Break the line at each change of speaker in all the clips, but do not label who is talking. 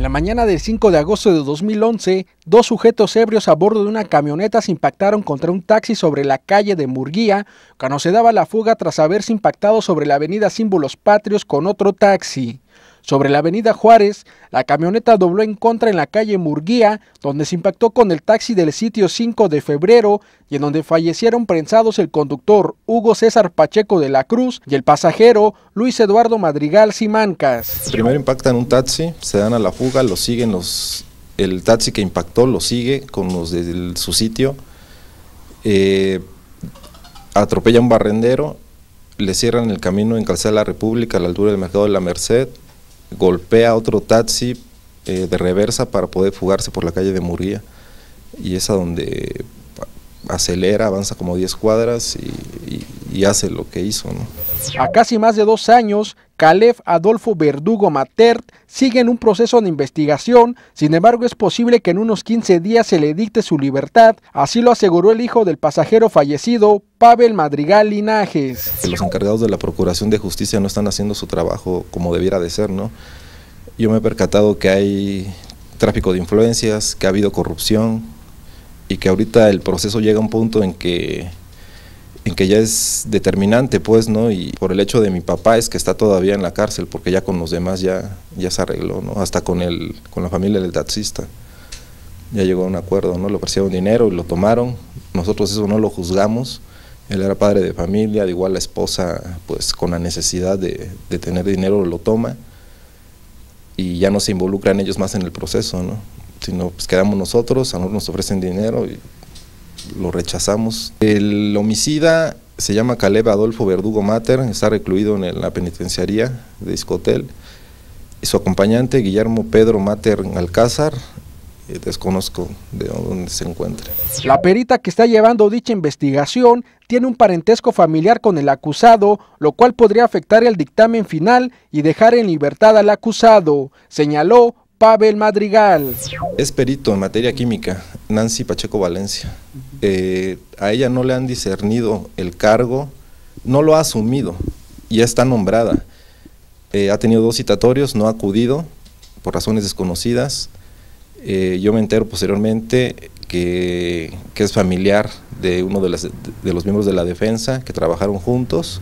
En la mañana del 5 de agosto de 2011, dos sujetos ebrios a bordo de una camioneta se impactaron contra un taxi sobre la calle de Murguía, cuando se daba la fuga tras haberse impactado sobre la avenida Símbolos Patrios con otro taxi. Sobre la avenida Juárez, la camioneta dobló en contra en la calle Murguía, donde se impactó con el taxi del sitio 5 de febrero y en donde fallecieron prensados el conductor Hugo César Pacheco de la Cruz y el pasajero Luis Eduardo Madrigal Simancas.
Primero impactan un taxi, se dan a la fuga, lo siguen el taxi que impactó lo sigue con los de su sitio, atropella un barrendero, le cierran el camino en Calzada de la República a la altura del Mercado de la Merced, golpea otro taxi de reversa para poder fugarse por la calle de Murguía, y es a donde acelera, avanza como 10 cuadras y hace lo que hizo, ¿no?
A casi más de 2 años, Caleb Adolfo Verdugo Matert sigue en un proceso de investigación. Sin embargo, es posible que en unos 15 días se le dicte su libertad, así lo aseguró el hijo del pasajero fallecido, Pavel Madrigal Linajes.
Los encargados de la Procuración de Justicia no están haciendo su trabajo como debiera de ser, ¿no? Yo me he percatado que hay tráfico de influencias, que ha habido corrupción y que ahorita el proceso llega a un punto en que ya es determinante, pues, ¿no? Y por el hecho de mi papá es que está todavía en la cárcel, porque ya con los demás ya se arregló, ¿no? Hasta con la familia del taxista ya llegó a un acuerdo, ¿no? Le ofrecieron dinero y lo tomaron. Nosotros eso no lo juzgamos. Él era padre de familia, igual la esposa, pues con la necesidad de tener dinero lo toma y ya no se involucran ellos más en el proceso, ¿no? Sino pues quedamos nosotros, a nosotros nos ofrecen dinero y lo rechazamos. El homicida se llama Caleb Adolfo Verdugo Matert, está recluido en la penitenciaría de Izcotel, y su acompañante Guillermo Pedro Matert Alcázar, desconozco de dónde se encuentra.
La perita que está llevando dicha investigación tiene un parentesco familiar con el acusado, lo cual podría afectar el dictamen final y dejar en libertad al acusado, señaló Pavel Madrigal.
Es perito en materia química, Nancy Pacheco Valencia. A ella no le han discernido el cargo, no lo ha asumido, ya está nombrada. Ha tenido 2 citatorios, no ha acudido por razones desconocidas. Yo me entero posteriormente que es familiar de uno de los miembros de la defensa que trabajaron juntos.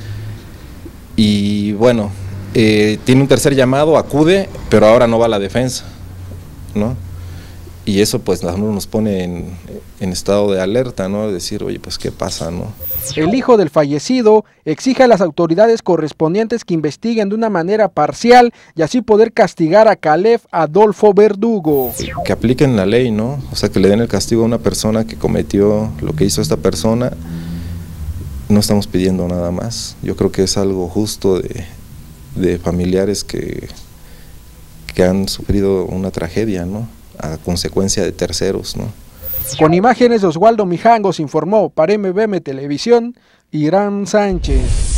Y bueno, tiene un tercer llamado, acude, pero ahora no va a la defensa, ¿no? Y eso pues nos pone en estado de alerta, ¿no? Decir, oye, pues ¿qué pasa, no?
El hijo del fallecido exige a las autoridades correspondientes que investiguen de una manera parcial y así poder castigar a Caleb Adolfo Verdugo.
Que apliquen la ley, ¿no? O sea, que le den el castigo a una persona que cometió lo que hizo esta persona. No estamos pidiendo nada más. Yo creo que es algo justo de familiares que han sufrido una tragedia, ¿no? A consecuencia de terceros, ¿no?
Con imágenes de Oswaldo Mijangos informó para MBM Televisión, Irán Sánchez.